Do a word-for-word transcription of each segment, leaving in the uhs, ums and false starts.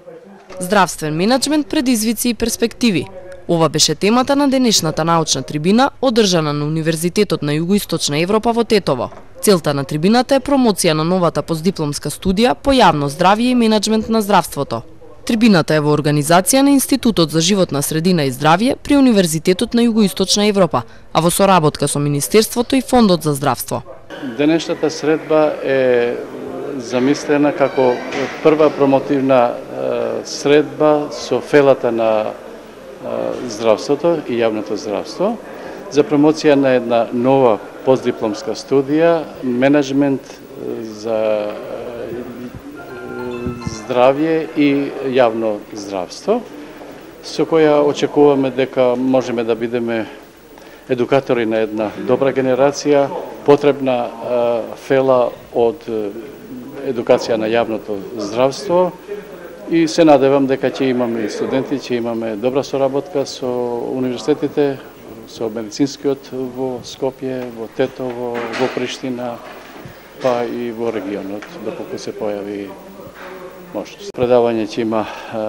Здравствен менеджмент, предизвици и перспективи. Ова беше темата на денешната научна трибина, одржана на Универзитетот на Југоисточна Европа во Тетово. Целта на трибината е промоција на новата постдипломска студија по јавно здравје и менеджмент на здравството. Трибината е во организација на Институтот за животна средина и здравје при Универзитетот на Југоисточна Европа, а во соработка со Министерството и Фондот за здравство. Денешната средба е замислена како прва промотивна средба со фелата на здравството и јавното здравство за промоција на една нова постдипломска студија менеджмент за здравје и јавно здравство, со која очекуваме дека можеме да бидеме едукатори на една добра генерација, потребна фела од едукација на јавното здравство и се надевам дека ќе имаме студенти, ќе имаме добра соработка со универзитетите, со медицинскиот во Скопје, во Тетово, во Приштина, па и во регионот, доколку се појави можност. Предавање ќе има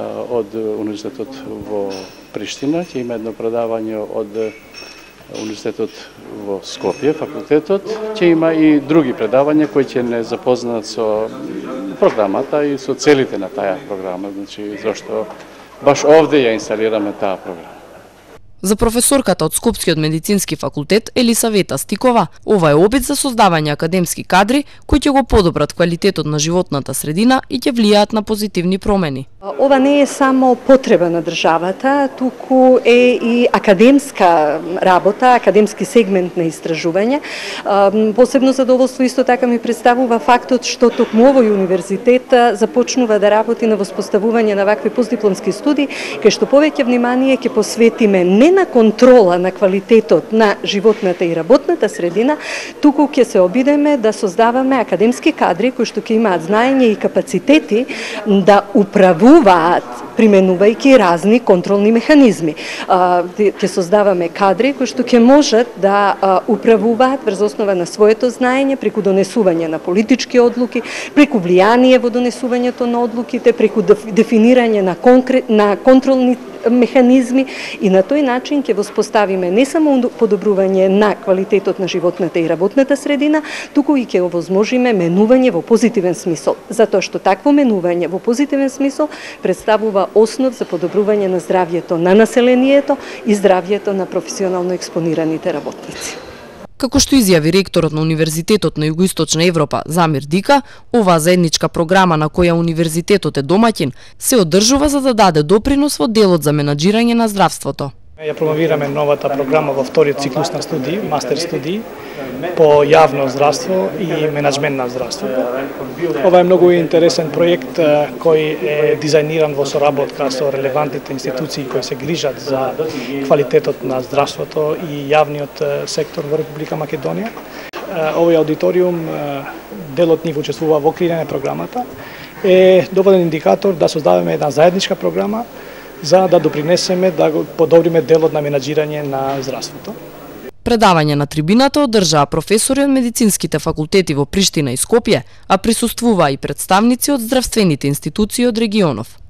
од универзитетот во Приштина, ќе има едно предавање од универзитетот во Скопје, факултетот, ќе има и други предавања кои ќе не запознаат со програмата и со целите на таа програма, значи зашто баш овде ја инсталираме таа програма. За професорката од Скопскиот медицински факултет Елисавета Стикова, ова е обид за создавање академски кадри кои ќе го подобрат квалитетот на животната средина и ќе влијаат на позитивни промени. Ова не е само потреба на државата, туку е и академска работа, академски сегмент на истражување. Посебно задоволство исто така ми представува фактот што токму овој универзитет започнува да работи на воспоставување на вакви постдипломски студии, кај што повеќе внимание ќе посветиме не на контрола на квалитетот на животната и работната средина, туку ќе се обидеме да создаваме академски кадри кои што ќе имаат знаење и капацитети да управуваат применувајќи разни контролни механизми. Ќе создаваме кадри кои што ќе можат да управуваат врз основа на своето знаење преку донесување на политички одлуки, преку влијание во донесувањето на одлуките, преку дефинирање на, конкрет, на контролни механизми и на тој начин ќе воспоставиме не само подобрување на квалитетот на животната и работната средина, туку и ќе овозможиме менување во позитивен смисол, затоа што такво менување во позитивен смисол представува основ за подобрување на здравјето на населението и здравјето на професионално експонираните работници. Како што изјави ректорот на Универзитетот на Југоисточна Европа Замир Дика, оваа заедничка програма на која универзитетот е домаќин се одржува за да даде допринос во делот за менаџирање на здравството. Ја промовираме новата програма во вториот циклус на студии, мастер студии по јавно здравство и менеджмент на здравството. Ова е многу интересен проект кој е дизајниран во соработка со релевантните институции кои се грижат за квалитетот на здравството и јавниот сектор во Република Македонија. Овој аудиториум, делот нив учествува во креирање програмата, е доволен индикатор да создаваме една заедничка програма за да допринесеме да го подобриме делот на менаџирање на здравството. Предавање на трибината одржаа професори од медицинските факултети во Приштина и Скопје, а присуствуваа и представници од здравствените институции од регионов.